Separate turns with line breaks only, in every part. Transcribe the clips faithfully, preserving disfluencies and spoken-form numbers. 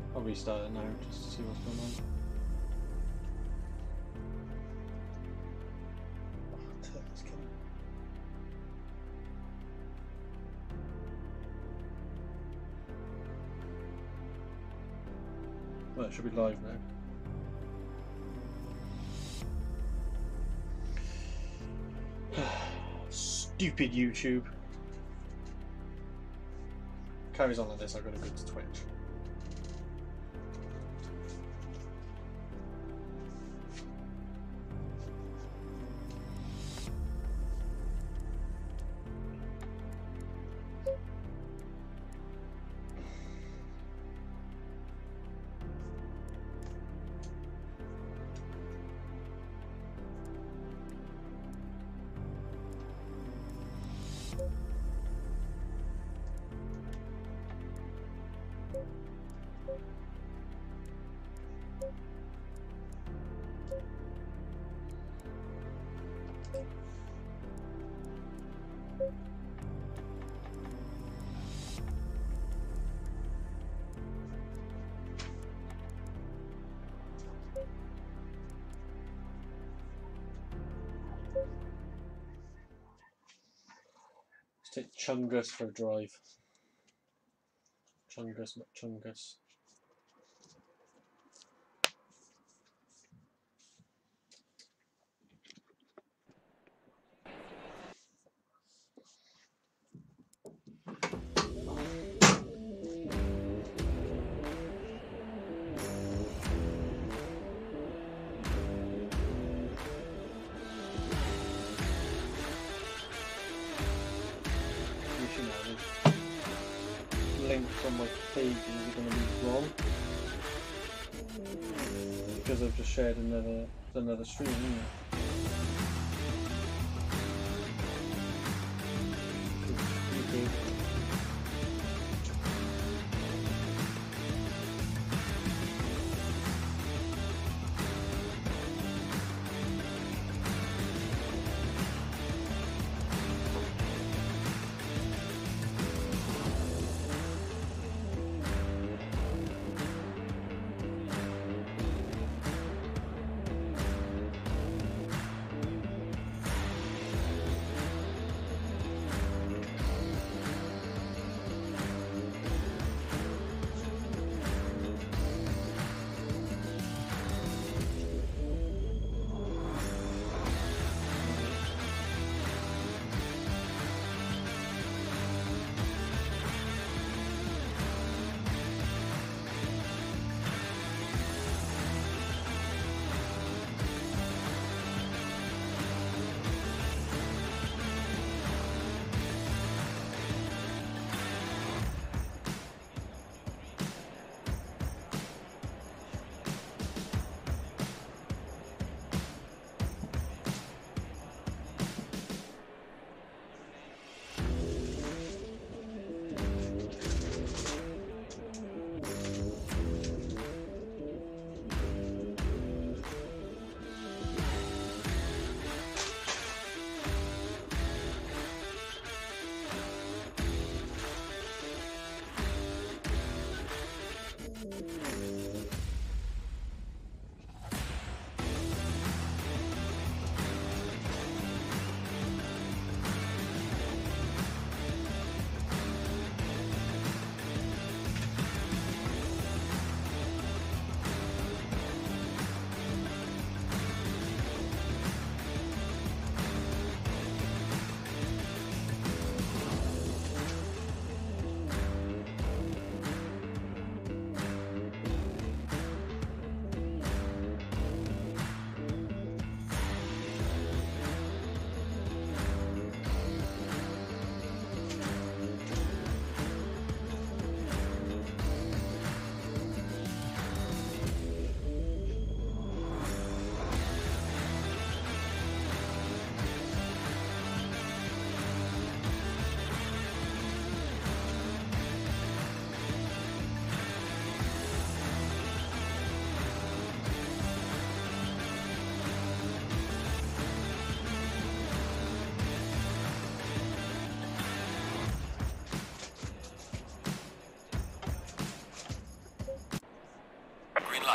I'll restart it now just to see what's going on. Oh, it's killing me. Well, it should be live now. Stupid YouTube. Carries on like this, I've got to go to Twitch. Let's take Chungus for a drive. Chungus, Chungus. Links on my pages are going to be wrong because I've just shared another another stream, isn't it? YouTube.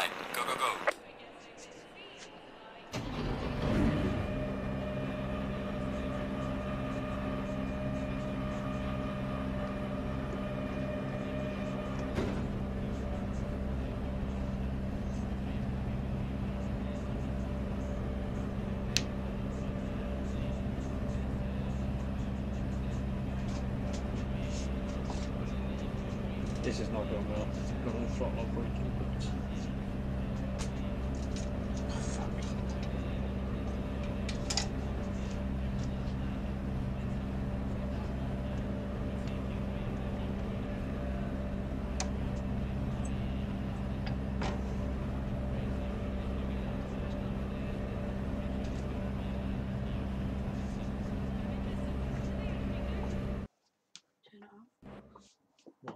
right, go, go, go.
This is not going well. Got the throttle braking, but oh, fuck.
Turn it off.
What?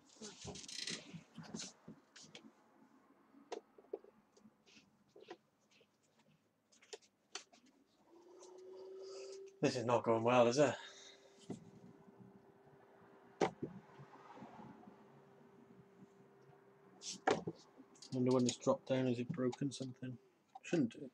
This is not going well, is it? I wonder when this dropped down, has it broken something? Shouldn't do.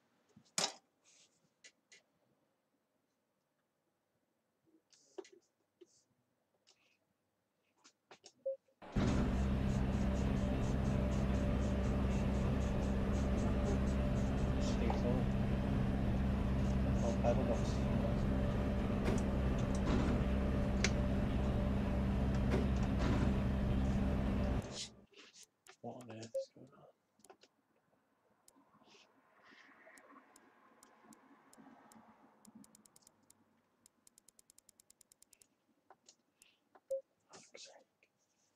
I think so. I'll pedal box. What on earth is going on? Fuck's sake.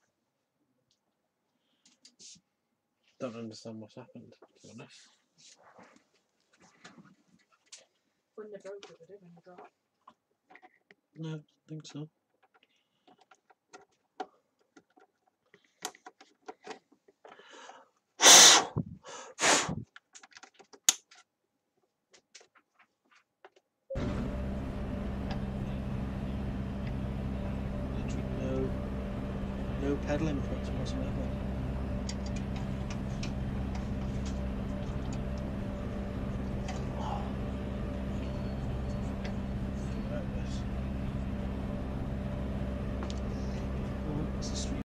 Don't understand what's happened, to be honest.
When they broke it, they didn't drop.
No, I don't think so. Literally no, no pedal inputs whatsoever.